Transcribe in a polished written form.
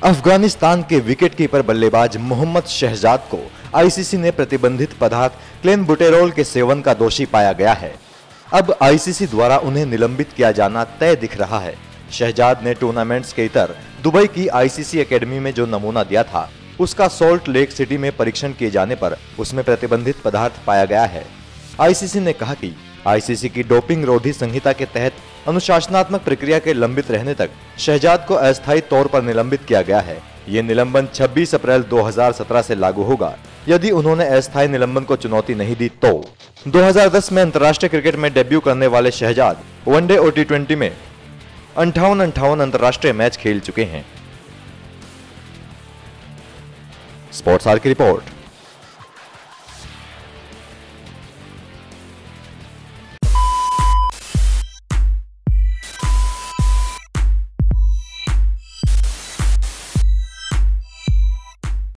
अफगानिस्तान के विकेट-कीपर बल्लेबाज मोहम्मद शहजाद को आईसीसी ने प्रतिबंधित पदार्थ क्लेनबुटेरोल के सेवन का दोषी पाया गया है। अब आईसीसी द्वारा उन्हें निलंबित किया जाना तय दिख रहा है। शहजाद ने टूर्नामेंट्स के इतर दुबई की आईसीसी एकेडमी में जो नमूना दिया था, उसका सॉल्ट लेक सिटी में परीक्षण किए जाने पर उसमें प्रतिबंधित पदार्थ पाया गया है। आईसीसी ने कहा कि आईसीसी की डोपिंग रोधी संहिता के तहत अनुशासनात्मक प्रक्रिया के लंबित रहने तक शहजाद को अस्थायी तौर पर निलंबित किया गया है। ये निलंबन 26 अप्रैल 2017 से लागू होगा। यदि उन्होंने अस्थायी निलंबन को चुनौती नहीं दी तो 2010 में अंतर्राष्ट्रीय क्रिकेट में डेब्यू करने वाले शहजाद वनडे और टी20 में 58 अंतर्राष्ट्रीय मैच खेल चुके हैं। स्पोर्ट्स आर की रिपोर्ट।